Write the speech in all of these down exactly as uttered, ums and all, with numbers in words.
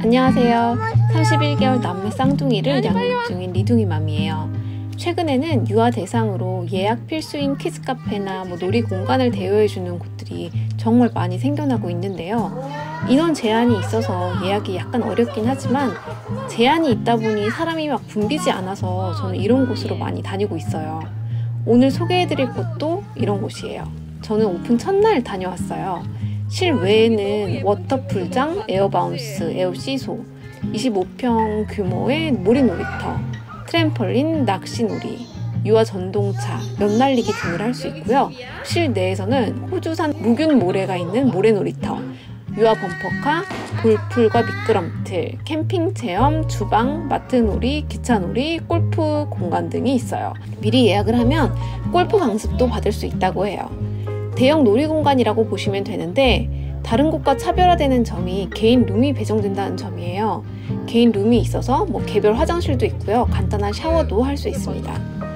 안녕하세요. 삼십일 개월 남매 쌍둥이를 양육 중인 리둥이맘이에요. 최근에는 유아 대상으로 예약 필수인 키즈 카페나 뭐 놀이 공간을 대여해주는 곳들이 정말 많이 생겨나고 있는데요. 인원 제한이 있어서 예약이 약간 어렵긴 하지만 제한이 있다 보니 사람이 막 붐비지 않아서 저는 이런 곳으로 많이 다니고 있어요. 오늘 소개해드릴 곳도 이런 곳이에요. 저는 오픈 첫날 다녀왔어요. 실외에는 워터풀장, 에어바운스, 에어시소, 이십오 평 규모의 모래놀이터, 트램펄린, 낚시놀이, 유아 전동차, 연날리기 등을 할 수 있고요. 실내에서는 호주산 무균 모래가 있는 모래놀이터, 유아 범퍼카, 돌풀과 미끄럼틀, 캠핑 체험, 주방, 마트놀이, 기차놀이, 골프 공간 등이 있어요. 미리 예약을 하면 골프 강습도 받을 수 있다고 해요. 대형 놀이공간이라고 보시면 되는데 다른 곳과 차별화되는 점이 개인 룸이 배정된다는 점이에요. 개인 룸이 있어서 뭐 개별 화장실도 있고요. 간단한 샤워도 할 수 있습니다.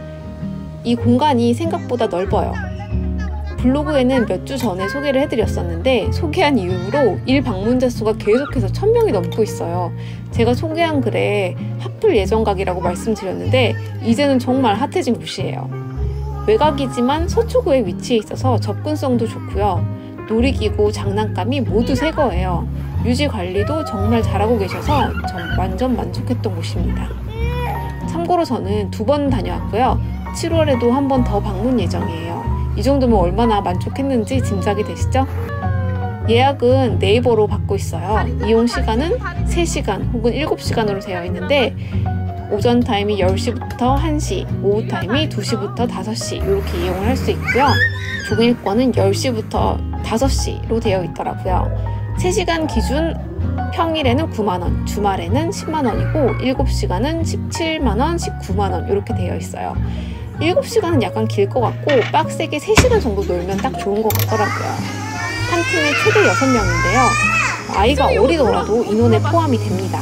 이 공간이 생각보다 넓어요. 블로그에는 몇 주 전에 소개를 해드렸었는데 소개한 이후로 일 방문자 수가 계속해서 천 명이 넘고 있어요. 제가 소개한 글에 핫플 예정각이라고 말씀드렸는데 이제는 정말 핫해진 곳이에요. 외곽이지만 서초구에 위치해 있어서 접근성도 좋고요. 놀이기구, 장난감이 모두 새 거예요. 유지 관리도 정말 잘하고 계셔서 전 완전 만족했던 곳입니다. 참고로 저는 두 번 다녀왔고요. 칠월에도 한 번 더 방문 예정이에요. 이 정도면 얼마나 만족했는지 짐작이 되시죠? 예약은 네이버로 받고 있어요. 이용 시간은 세 시간 혹은 일곱 시간으로 되어 있는데 오전 타임이 열 시부터 한 시, 오후 타임이 두 시부터 다섯 시 이렇게 이용을 할 수 있고요. 종일권은 열 시부터 다섯 시로 되어 있더라고요. 세 시간 기준 평일에는 구만 원, 주말에는 십만 원이고 일곱 시간은 십칠만 원, 십구만 원 이렇게 되어 있어요. 일곱 시간은 약간 길 것 같고 빡세게 세 시간 정도 놀면 딱 좋은 것 같더라고요. 한 팀에 최대 여섯 명인데요. 아이가 어리더라도 인원에 포함이 됩니다.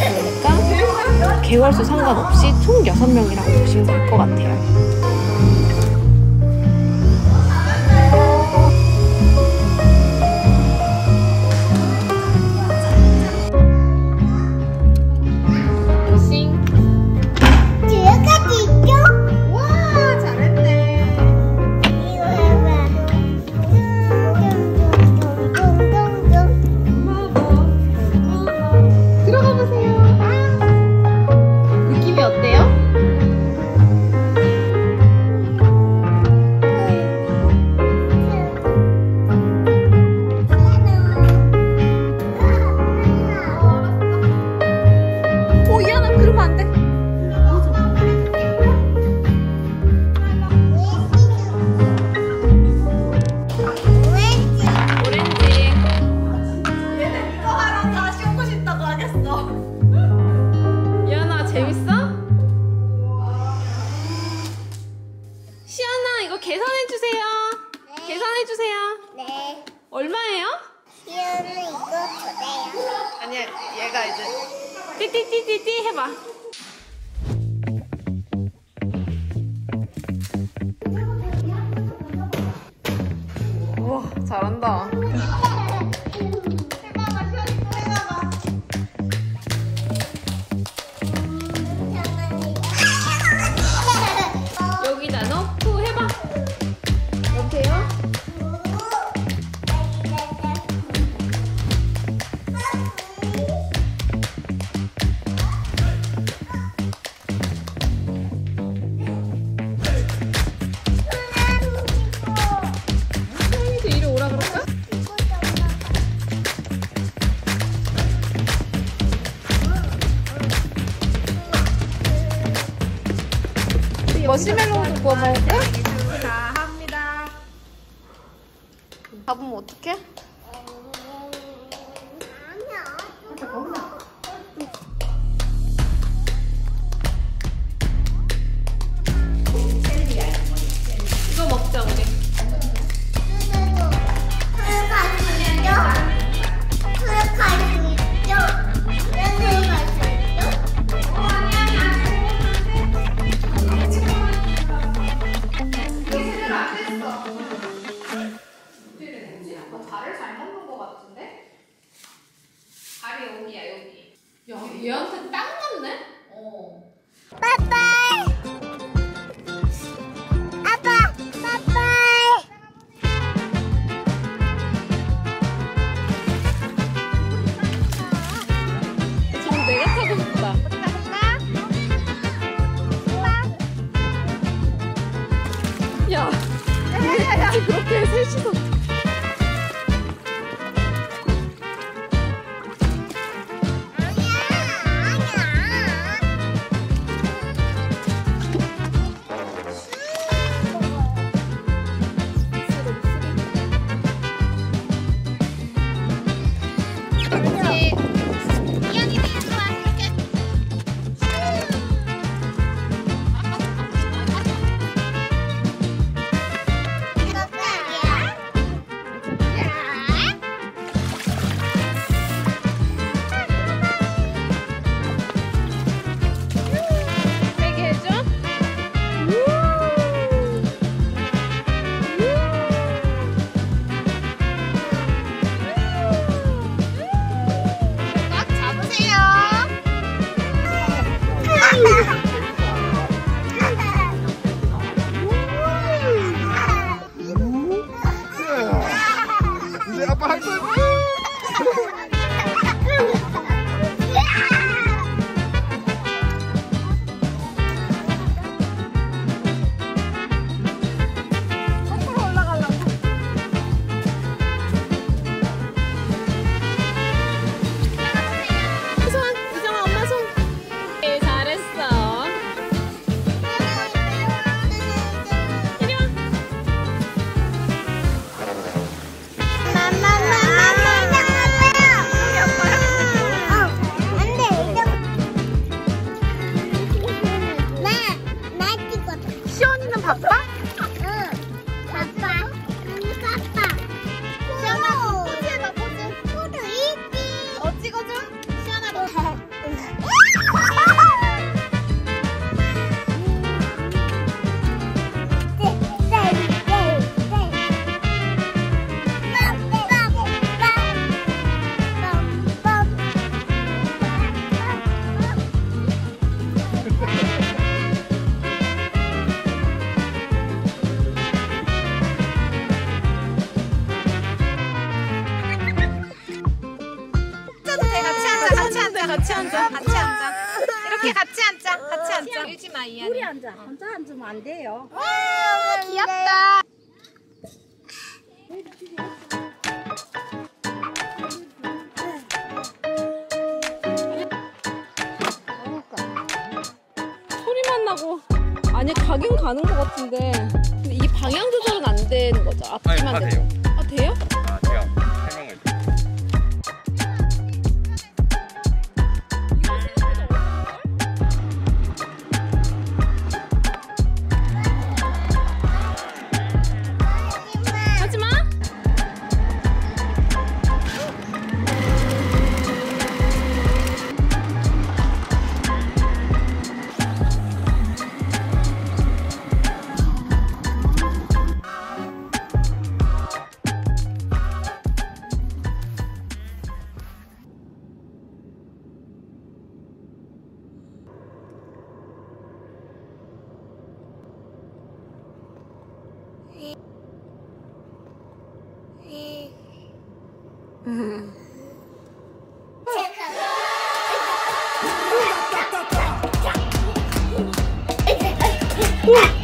그러니까 개월수 상관없이 총 여섯 명이라고 보시면 될 것 같아요. 계산해주세요. 네. 계산해주세요. 네. 얼마예요? 시연은 이거 주세요. 아니야, 얘가 이제 띠띠띠띠띠 해봐. 우와, 잘한다. 여기다 넣고 해봐. 어때요? 이리 오라 그럴까? 머시멜로우도 구워 먹을까? 다 합니다. 잡으면 어떡해? 이거 먹자 우리. 발을 잘 먹는 것 같은데? 발이 여기야, 여기. 야, 얘한테 딱 맞네? 어. 빠빠이. 아빠, 빠빠이. 지금 내가 타고 싶다. 야, 굳이 그렇게 셋이서. 이제 아빠 할 거야. 거꾸로 올라가려고. 손, 이정아 엄마 손. 네, 잘했어. 이리 와. 시원이는 바빠? 어 찍어줘. 시원아 너. 같이 앉아, 같이 앉아, 같이 앉아, 같이 앉아. 이렇게 같이 앉자, 같이 앉자. 밀지 마, 이안이. 우리 앉아. 혼자 앉으면 안 돼요. 와, 귀엽다. 소리만 나고. 아니, 가긴 가는 것 같은데. 근데 이게 방향 조절은 안 되는 거죠? 아니, 앞뒤만 다 되고. 돼요. 아, 돼요? 아, 제가 설명을 드릴게요. 하지 마. 음.